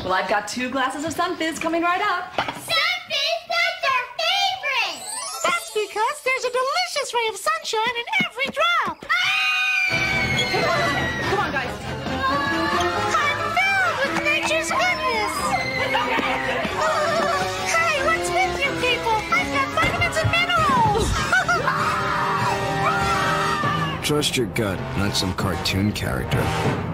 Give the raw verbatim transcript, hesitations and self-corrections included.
Well, I've got two glasses of Sun Fizz coming right up. Sun Fizz, that's our favorite! That's because there's a delicious ray of sunshine in every drop. Come on, come on, guys. I'm filled with nature's goodness. Hey, what's with you people? I've got vitamins and minerals. Trust your gut, not some cartoon character.